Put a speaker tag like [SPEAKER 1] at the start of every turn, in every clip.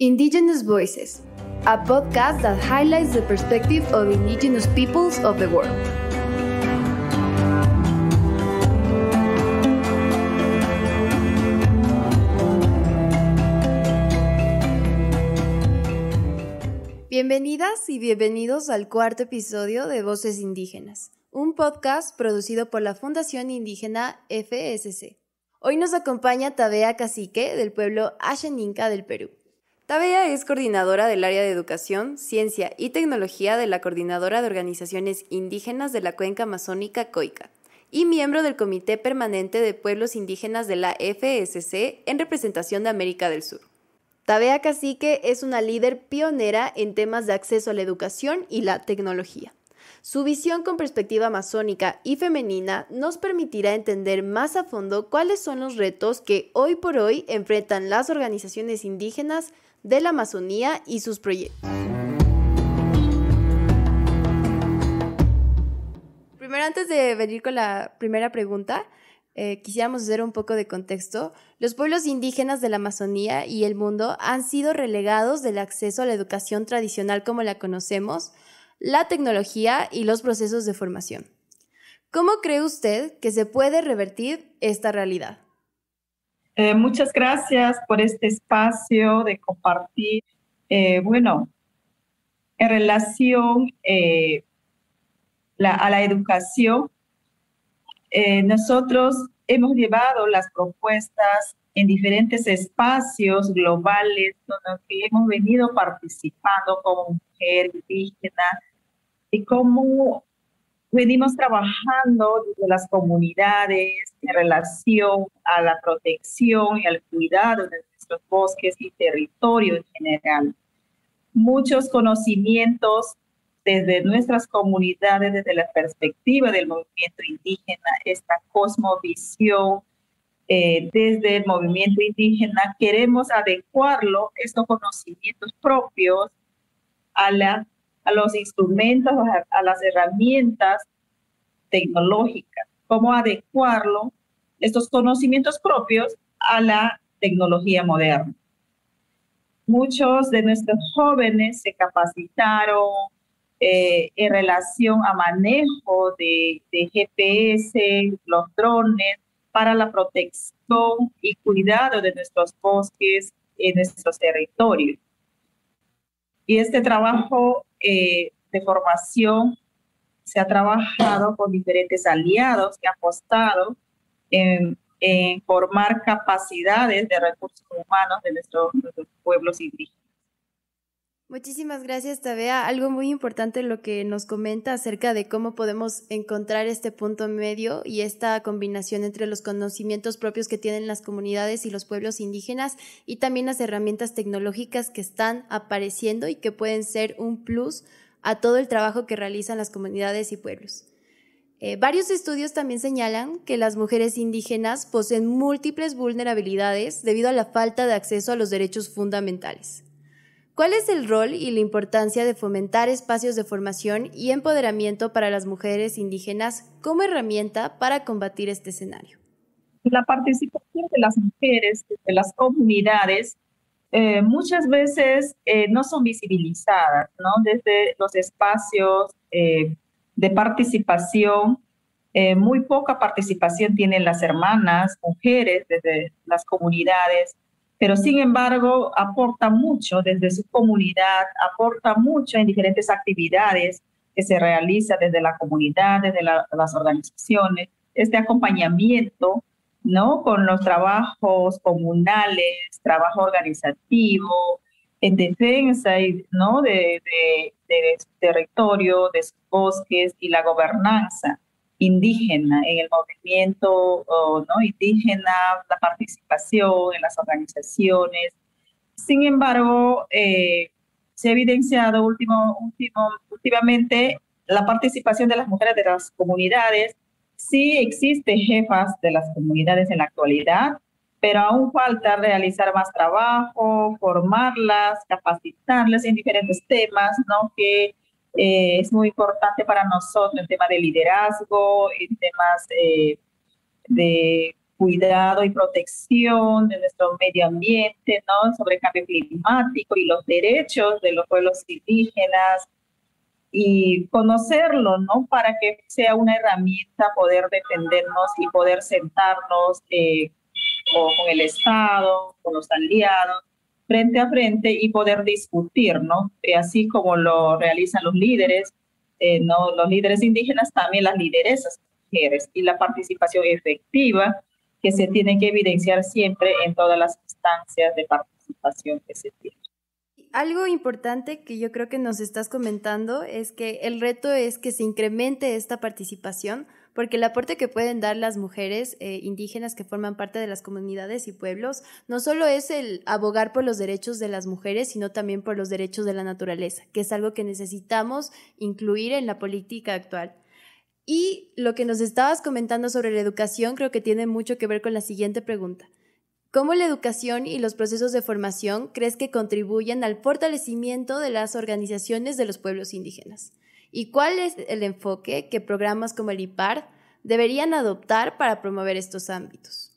[SPEAKER 1] Indigenous Voices, a podcast that highlights the perspective of indigenous peoples of the world. Bienvenidas y bienvenidos al cuarto episodio de Voces Indígenas, un podcast producido por la Fundación Indígena FSC. Hoy nos acompaña Tabea Cacique del pueblo Ashaninka del Perú. Tabea es coordinadora del área de Educación, Ciencia y Tecnología de la Coordinadora de Organizaciones Indígenas de la Cuenca Amazónica COICA y miembro del Comité Permanente de Pueblos Indígenas de la FSC en representación de América del Sur. Tabea Cacique es una líder pionera en temas de acceso a la educación y la tecnología. Su visión con perspectiva amazónica y femenina nos permitirá entender más a fondo cuáles son los retos que hoy por hoy enfrentan las organizaciones indígenas de la Amazonía y sus proyectos. Primero, antes de venir con la primera pregunta, quisiéramos hacer un poco de contexto. Los pueblos indígenas de la Amazonía y el mundo han sido relegados del acceso a la educación tradicional como la conocemos, la tecnología y los procesos de formación. ¿Cómo cree usted que se puede revertir esta realidad?
[SPEAKER 2] Muchas gracias por este espacio de compartir. En relación a la educación, nosotros hemos llevado las propuestas en diferentes espacios globales donde hemos venido participando como mujer indígena y cómo venimos trabajando desde las comunidades en relación a la protección y al cuidado de nuestros bosques y territorio en general. Muchos conocimientos desde nuestras comunidades, desde la perspectiva del movimiento indígena, esta cosmovisión desde el movimiento indígena, queremos adecuarlo, estos conocimientos propios, a los instrumentos, a las herramientas tecnológicas, cómo adecuarlo, estos conocimientos propios a la tecnología moderna. Muchos de nuestros jóvenes se capacitaron en relación a manejo de GPS, los drones, para la protección y cuidado de nuestros bosques en nuestros territorios. Y este trabajo de formación se ha trabajado con diferentes aliados que han apostado en formar capacidades de recursos humanos de nuestros pueblos indígenas.
[SPEAKER 1] Muchísimas gracias, Tabea. Algo muy importante lo que nos comenta acerca de cómo podemos encontrar este punto medio y esta combinación entre los conocimientos propios que tienen las comunidades y los pueblos indígenas y también las herramientas tecnológicas que están apareciendo y que pueden ser un plus a todo el trabajo que realizan las comunidades y pueblos. Varios estudios también señalan que las mujeres indígenas poseen múltiples vulnerabilidades debido a la falta de acceso a los derechos fundamentales. ¿Cuál es el rol y la importancia de fomentar espacios de formación y empoderamiento para las mujeres indígenas como herramienta para combatir este escenario?
[SPEAKER 2] La participación de las mujeres, de las comunidades, muchas veces no son visibilizadas, ¿no? Desde los espacios de participación, muy poca participación tienen las hermanas, mujeres, desde las comunidades, pero sin embargo aporta mucho desde su comunidad, aporta mucho en diferentes actividades que se realizan desde la comunidad, desde las organizaciones, este acompañamiento, ¿no? Con los trabajos comunales, trabajo organizativo, en defensa, ¿no? de su territorio, de sus bosques y la gobernanza indígena, en el movimiento ¿no? indígena, la participación en las organizaciones. Sin embargo, se ha evidenciado últimamente la participación de las mujeres de las comunidades. Sí existen jefas de las comunidades en la actualidad, pero aún falta realizar más trabajo, formarlas, capacitarlas en diferentes temas, ¿no? Que es muy importante para nosotros, el tema de liderazgo, en temas de cuidado y protección de nuestro medio ambiente, ¿no? Sobre el cambio climático y los derechos de los pueblos indígenas y conocerlo, ¿no? Para que sea una herramienta poder defendernos y poder sentarnos con el Estado, con los aliados, frente a frente y poder discutir, ¿no? Así como lo realizan los líderes, ¿no? Los líderes indígenas, también las lideresas mujeres y la participación efectiva que se tiene que evidenciar siempre en todas las instancias de participación que se tienen.
[SPEAKER 1] Algo importante que yo creo que nos estás comentando es que el reto es que se incremente esta participación, porque el aporte que pueden dar las mujeres indígenas que forman parte de las comunidades y pueblos no solo es el abogar por los derechos de las mujeres, sino también por los derechos de la naturaleza, que es algo que necesitamos incluir en la política actual. Y lo que nos estabas comentando sobre la educación creo que tiene mucho que ver con la siguiente pregunta. ¿Cómo la educación y los procesos de formación crees que contribuyen al fortalecimiento de las organizaciones de los pueblos indígenas? ¿Y cuál es el enfoque que programas como el IPAR deberían adoptar para promover estos ámbitos?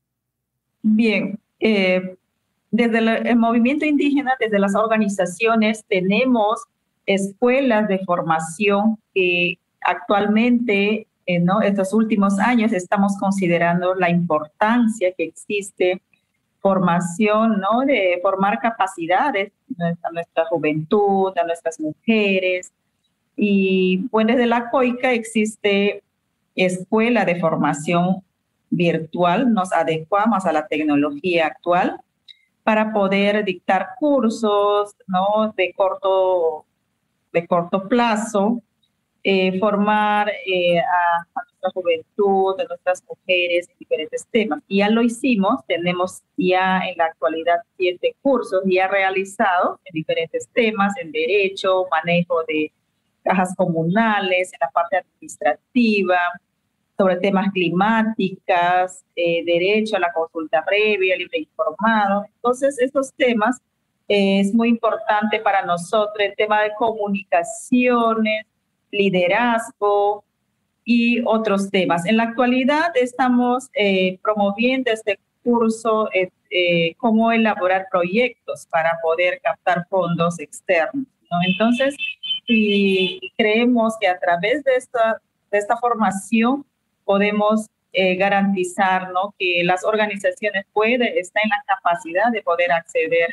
[SPEAKER 2] Bien, desde el movimiento indígena, desde las organizaciones, tenemos escuelas de formación que actualmente, ¿no? Estos últimos años estamos considerando la importancia que existe formación, ¿no? De formar capacidades a nuestra juventud, a nuestras mujeres. Y bueno, desde la COICA existe escuela de formación virtual, nos adecuamos a la tecnología actual para poder dictar cursos, ¿no? De corto plazo, formar a nuestra juventud, a nuestras mujeres en diferentes temas. Y ya lo hicimos, tenemos ya en la actualidad 7 cursos ya realizados en diferentes temas, en derecho, manejo de cajas comunales, en la parte administrativa, sobre temas climáticas, derecho a la consulta previa, libre informado. Entonces, estos temas es muy importante para nosotros, el tema de comunicaciones, liderazgo y otros temas. En la actualidad estamos promoviendo este curso, cómo elaborar proyectos para poder captar fondos externos, ¿no? Entonces, y creemos que a través de esta formación podemos garantizar, ¿no? Que las organizaciones están en la capacidad de poder acceder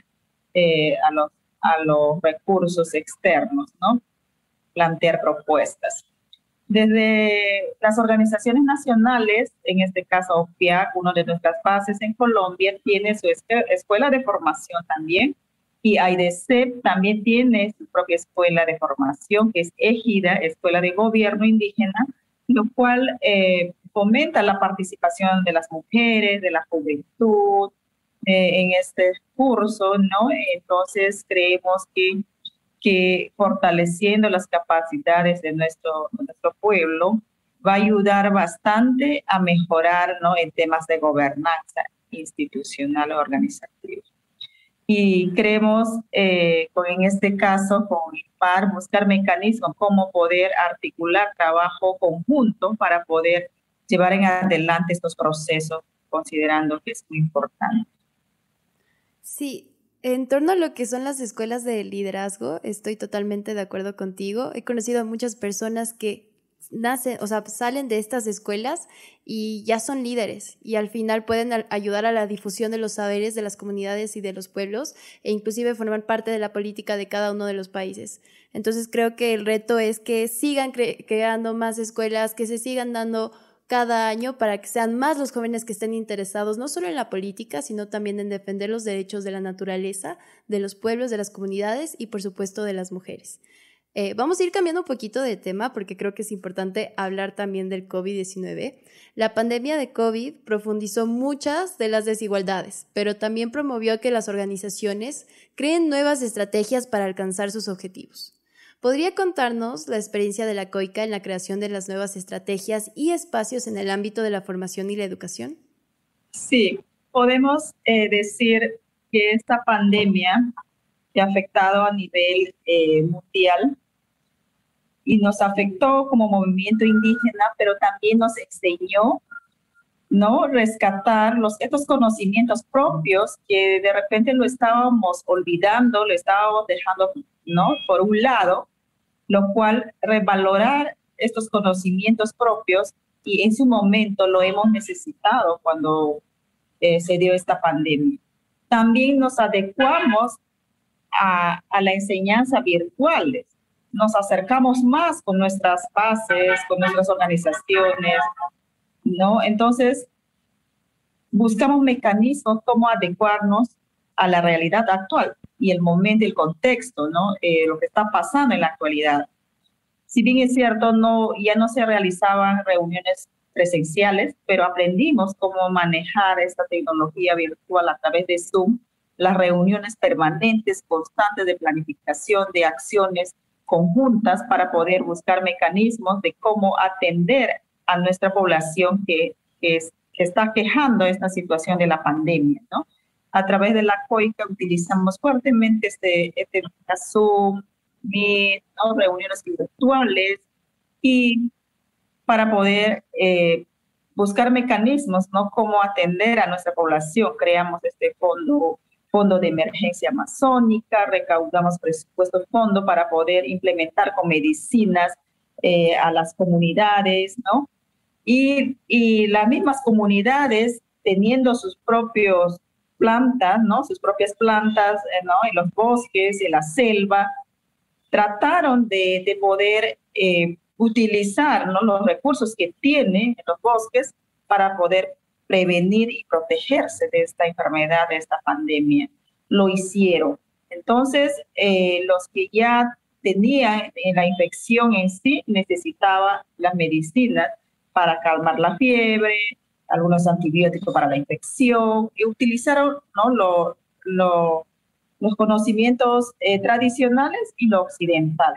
[SPEAKER 2] a los recursos externos, ¿no? Plantear propuestas. Desde las organizaciones nacionales, en este caso OFIAC, una de nuestras bases en Colombia, tiene su escuela de formación también, y AIDESEP también tiene su propia escuela de formación, que es Égida, Escuela de Gobierno Indígena, lo cual fomenta la participación de las mujeres, de la juventud en este curso, ¿no? Entonces creemos que fortaleciendo las capacidades de nuestro pueblo va a ayudar bastante a mejorar, ¿no? En temas de gobernanza institucional o organizativa. Y creemos, en este caso, con IPAR, buscar mecanismos cómo poder articular trabajo conjunto para poder llevar en adelante estos procesos, considerando que es muy importante.
[SPEAKER 1] Sí, en torno a lo que son las escuelas de liderazgo, estoy totalmente de acuerdo contigo. He conocido a muchas personas que salen de estas escuelas y ya son líderes y al final pueden ayudar a la difusión de los saberes de las comunidades y de los pueblos e inclusive formar parte de la política de cada uno de los países. Entonces creo que el reto es que sigan creando más escuelas, que se sigan dando cada año para que sean más los jóvenes que estén interesados no solo en la política, sino también en defender los derechos de la naturaleza, de los pueblos, de las comunidades y por supuesto de las mujeres. Vamos a ir cambiando un poquito de tema porque creo que es importante hablar también del COVID-19. La pandemia de COVID profundizó muchas de las desigualdades, pero también promovió que las organizaciones creen nuevas estrategias para alcanzar sus objetivos. ¿Podría contarnos la experiencia de la COICA en la creación de las nuevas estrategias y espacios en el ámbito de la formación y la educación?
[SPEAKER 2] Sí, podemos decir que esta pandemia que ha afectado a nivel mundial y nos afectó como movimiento indígena, pero también nos enseñó ¿no? Rescatar estos conocimientos propios que de repente lo estábamos olvidando, lo estábamos dejando, ¿no? Por un lado, lo cual revalorar estos conocimientos propios y en su momento lo hemos necesitado cuando se dio esta pandemia. También nos adecuamos a la enseñanza virtual, nos acercamos más con nuestras bases, con nuestras organizaciones, ¿no? Entonces, buscamos mecanismos como adecuarnos a la realidad actual y el momento, el contexto, ¿no? Lo que está pasando en la actualidad. Si bien es cierto, ya no se realizaban reuniones presenciales, pero aprendimos cómo manejar esta tecnología virtual a través de Zoom, las reuniones permanentes, constantes de planificación, de acciones conjuntas para poder buscar mecanismos de cómo atender a nuestra población que está quejando esta situación de la pandemia, ¿no? A través de la COICA utilizamos fuertemente este Zoom, Meet, ¿no? Reuniones virtuales y para poder buscar mecanismos, ¿no? Cómo atender a nuestra población. Creamos este fondo de emergencia amazónica, recaudamos presupuesto fondo para poder implementar con medicinas a las comunidades, ¿no? Y las mismas comunidades teniendo sus propios plantas, ¿no? Sus propias plantas, ¿no? En los bosques, en la selva, trataron de poder utilizar, ¿no? Los recursos que tienen en los bosques para poder prevenir y protegerse de esta enfermedad, de esta pandemia. Lo hicieron. Entonces, los que ya tenían la infección en sí necesitaban las medicinas para calmar la fiebre, algunos antibióticos para la infección, y utilizaron, ¿no? Los conocimientos tradicionales y lo occidental.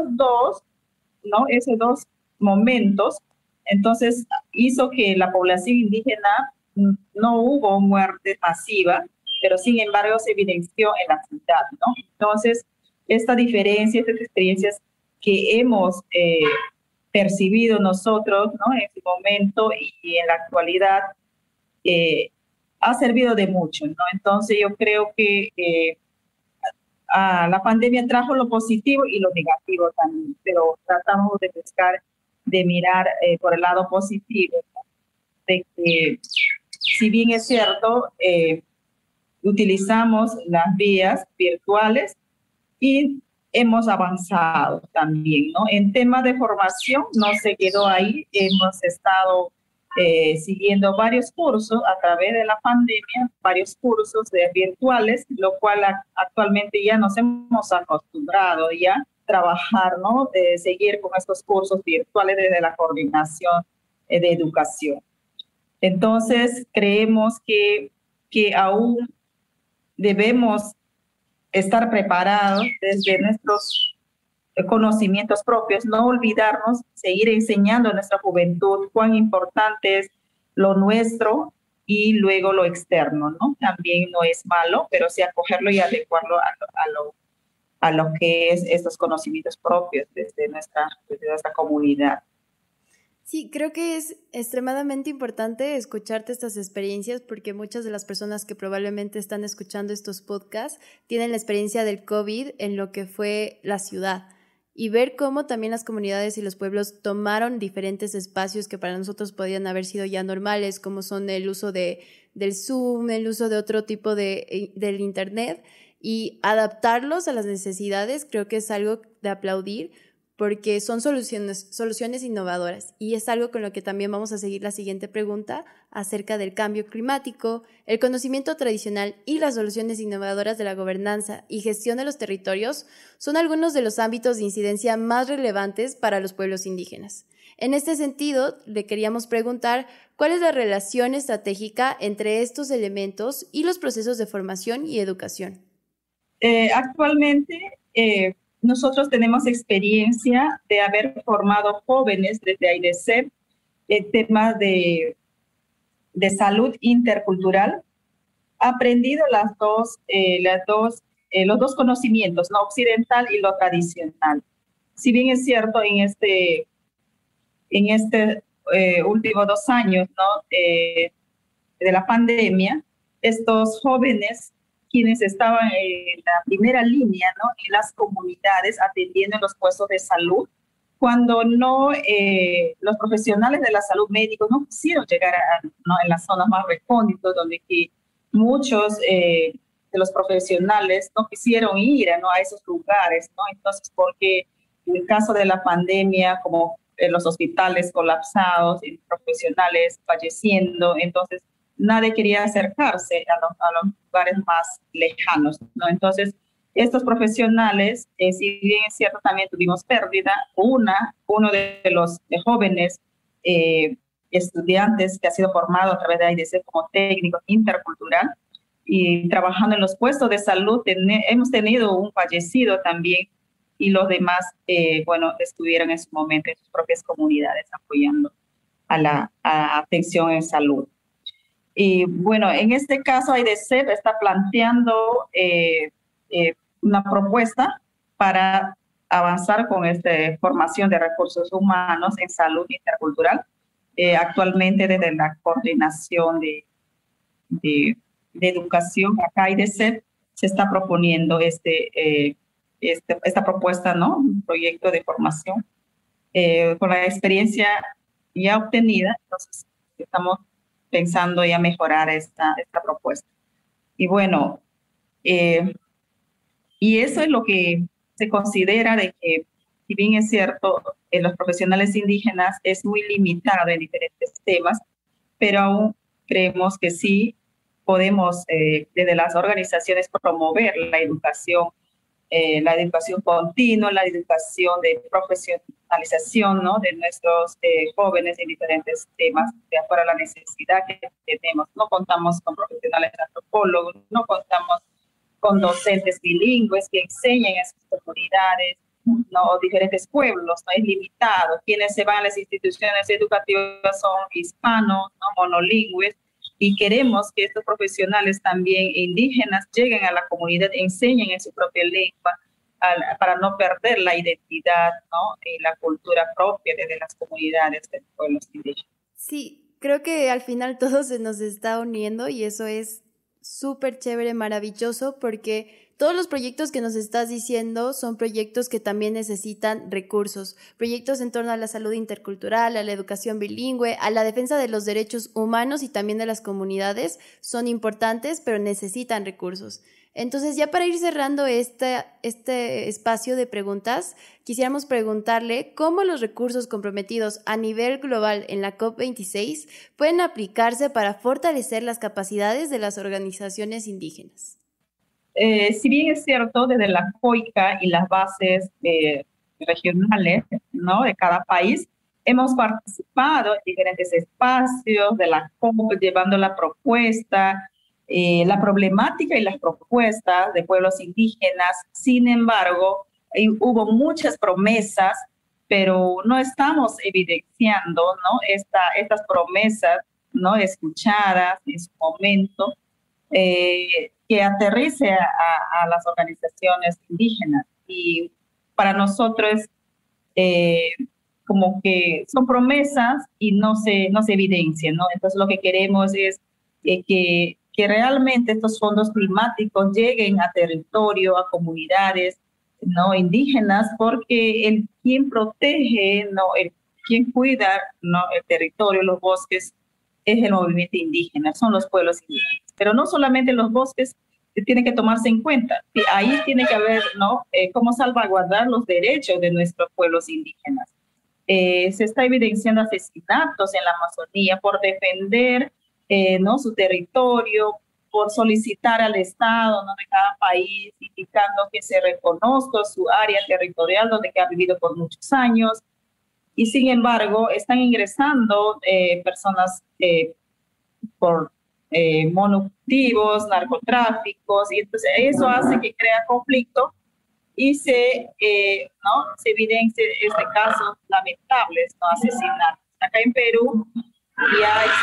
[SPEAKER 2] Esos dos momentos, entonces hizo que la población indígena no hubo muerte masiva, pero sin embargo se evidenció en la ciudad, ¿no? Entonces, esta diferencia, estas experiencias que hemos percibido nosotros, ¿no? En su momento y en la actualidad, ha servido de mucho, ¿no? Entonces yo creo que la pandemia trajo lo positivo y lo negativo también, pero tratamos de buscar, de mirar por el lado positivo, ¿no? De que si bien es cierto, utilizamos las vías virtuales y hemos avanzado también, ¿no? En temas de formación no se quedó ahí, hemos estado siguiendo varios cursos a través de la pandemia, varios cursos virtuales, lo cual actualmente ya nos hemos acostumbrado ya a trabajar, ¿no? De seguir con estos cursos virtuales desde la coordinación de educación. Entonces, creemos que aún debemos estar preparados desde nuestros conocimientos propios, no olvidarnos, seguir enseñando a nuestra juventud cuán importante es lo nuestro y luego lo externo, ¿no? También no es malo, pero sí acogerlo y adecuarlo a lo que es estos conocimientos propios desde nuestra comunidad.
[SPEAKER 1] Sí, creo que es extremadamente importante escucharte estas experiencias porque muchas de las personas que probablemente están escuchando estos podcasts tienen la experiencia del COVID en lo que fue la ciudad y ver cómo también las comunidades y los pueblos tomaron diferentes espacios que para nosotros podían haber sido ya normales, como son el uso del Zoom, el uso de otro tipo del Internet y adaptarlos a las necesidades, creo que es algo de aplaudir porque son soluciones innovadoras y es algo con lo que también vamos a seguir la siguiente pregunta acerca del cambio climático, el conocimiento tradicional y las soluciones innovadoras de la gobernanza y gestión de los territorios son algunos de los ámbitos de incidencia más relevantes para los pueblos indígenas. En este sentido, le queríamos preguntar cuál es la relación estratégica entre estos elementos y los procesos de formación y educación.
[SPEAKER 2] Actualmente, nosotros tenemos experiencia de haber formado jóvenes desde AIDESEP en temas de salud intercultural, aprendido los dos conocimientos, lo occidental y lo tradicional. Si bien es cierto, en este últimos 2 años, ¿no? De la pandemia, estos jóvenes quienes estaban en la primera línea, ¿no? En las comunidades atendiendo en los puestos de salud, cuando no, los profesionales de la salud médicos no quisieron llegar ¿no? En las zonas más recónditas, donde que muchos de los profesionales no quisieron ir ¿no? A esos lugares, ¿no? Entonces, porque en el caso de la pandemia, como los hospitales colapsados, y profesionales falleciendo, entonces nadie quería acercarse a los lugares más lejanos, ¿no? Entonces, estos profesionales, si bien es cierto, también tuvimos pérdida, uno de los jóvenes estudiantes que ha sido formado a través de AIDC como técnico intercultural y trabajando en los puestos de salud, hemos tenido un fallecido también y los demás, bueno, estuvieron en su momento en sus propias comunidades apoyando a la atención en salud. Y bueno, en este caso AIDC está planteando una propuesta para avanzar con esta formación de recursos humanos en salud intercultural. Actualmente desde la coordinación de educación, acá AIDC se está proponiendo esta propuesta, ¿no? Un proyecto de formación con la experiencia ya obtenida, entonces estamos pensando ya mejorar esta propuesta. Y bueno, y eso es lo que se considera de que, si bien es cierto, en los profesionales indígenas es muy limitado en diferentes temas, pero aún creemos que sí podemos, desde las organizaciones, promover la educación continua, la educación de profesionalización, ¿no? De nuestros jóvenes en diferentes temas, de acuerdo a la necesidad que tenemos. No contamos con profesionales antropólogos, no contamos con docentes bilingües que enseñen en sus comunidades, ¿no? Diferentes pueblos, no es limitado. Quienes se van a las instituciones educativas son hispanos, ¿no? Monolingües, y queremos que estos profesionales también indígenas lleguen a la comunidad, enseñen en su propia lengua para no perder la identidad, ¿no? Y la cultura propia de las comunidades de los pueblos indígenas.
[SPEAKER 1] Sí, creo que al final todo se nos está uniendo y eso es súper chévere, maravilloso, porque todos los proyectos que nos estás diciendo son proyectos que también necesitan recursos, proyectos en torno a la salud intercultural, a la educación bilingüe, a la defensa de los derechos humanos y también de las comunidades, son importantes, pero necesitan recursos. Entonces, ya para ir cerrando este espacio de preguntas, quisiéramos preguntarle cómo los recursos comprometidos a nivel global en la COP26 pueden aplicarse para fortalecer las capacidades de las organizaciones indígenas.
[SPEAKER 2] Si bien es cierto, desde la COICA y las bases regionales, ¿no? De cada país, hemos participado en diferentes espacios de la COP, llevando la propuesta, la problemática y las propuestas de pueblos indígenas. Sin embargo, hubo muchas promesas, pero no estamos evidenciando, ¿no? Estas promesas, ¿no? Escuchadas en su momento, que aterrice a las organizaciones indígenas. Y para nosotros como que son promesas y no se evidencian, ¿no? Entonces lo que queremos es que realmente estos fondos climáticos lleguen a territorio, a comunidades, ¿no? Indígenas, porque quien protege, ¿no? Quien cuida, ¿no? El territorio, los bosques, es el movimiento indígena, son los pueblos indígenas. Pero no solamente los bosques tienen que tomarse en cuenta, ahí tiene que haber, ¿no? Cómo salvaguardar los derechos de nuestros pueblos indígenas. Se está evidenciando asesinatos en la Amazonía por defender, ¿no? Su territorio, por solicitar al Estado, ¿no? De cada país, indicando que se reconozca su área territorial donde ha vivido por muchos años. Y sin embargo, están ingresando personas por monocultivos, narcotráficos, y entonces eso hace que crea conflicto y ¿no? Se evidencie casos lamentables, ¿no? Asesinatos. Acá en Perú ya hay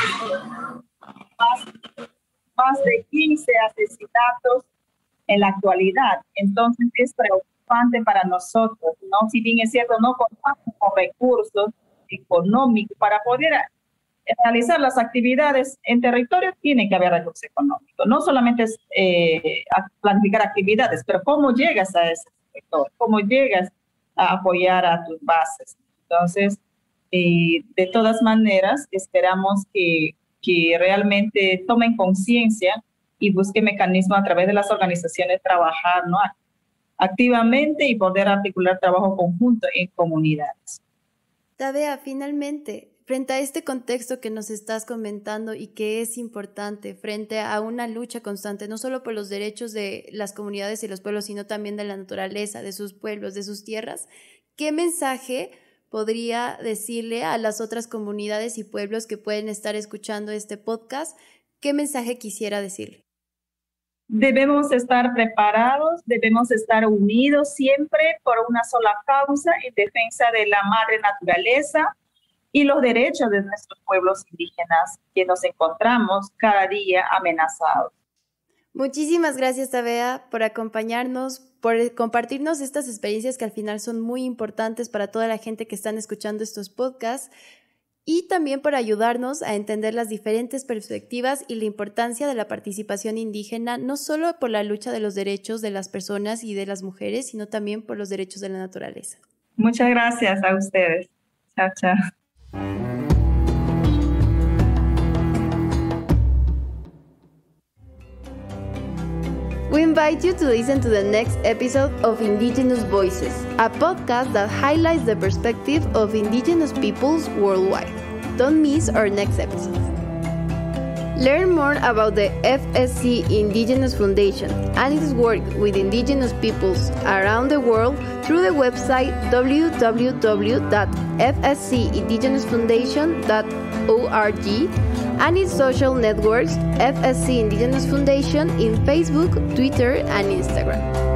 [SPEAKER 2] más de 15 asesinatos en la actualidad. Entonces es preocupante para nosotros, ¿no? Si bien es cierto, no contamos con recursos, económico. Para poder realizar las actividades en territorio tiene que haber recursos económicos. No solamente es planificar actividades, pero cómo llegas a ese sector, cómo llegas a apoyar a tus bases. Entonces, de todas maneras, esperamos que realmente tomen conciencia y busquen mecanismos a través de las organizaciones trabajar, ¿no?, activamente y poder articular trabajo conjunto en comunidades.
[SPEAKER 1] Tabea, finalmente, frente a este contexto que nos estás comentando y que es importante, frente a una lucha constante, no solo por los derechos de las comunidades y los pueblos, sino también de la naturaleza, de sus pueblos, de sus tierras, ¿qué mensaje podría decirle a las otras comunidades y pueblos que pueden estar escuchando este podcast? ¿Qué mensaje quisiera decirle?
[SPEAKER 2] Debemos estar preparados, debemos estar unidos siempre por una sola causa en defensa de la madre naturaleza y los derechos de nuestros pueblos indígenas que nos encontramos cada día amenazados.
[SPEAKER 1] Muchísimas gracias, Tabea, por acompañarnos, por compartirnos estas experiencias que al final son muy importantes para toda la gente que están escuchando estos podcasts y también por ayudarnos a entender las diferentes perspectivas y la importancia de la participación indígena, no solo por la lucha de los derechos de las personas y de las mujeres, sino también por los derechos de la naturaleza.
[SPEAKER 2] Muchas gracias a ustedes. Chao, chao.
[SPEAKER 1] We invite you to listen to the next episode of Indigenous Voices, a podcast that highlights the perspective of indigenous peoples worldwide. Don't miss our next episode. Learn more about the FSC Indigenous Foundation and its work with indigenous peoples around the world through the website www.fscindigenousfoundation.org and its social networks FSC Indigenous Foundation in Facebook, Twitter, and Instagram.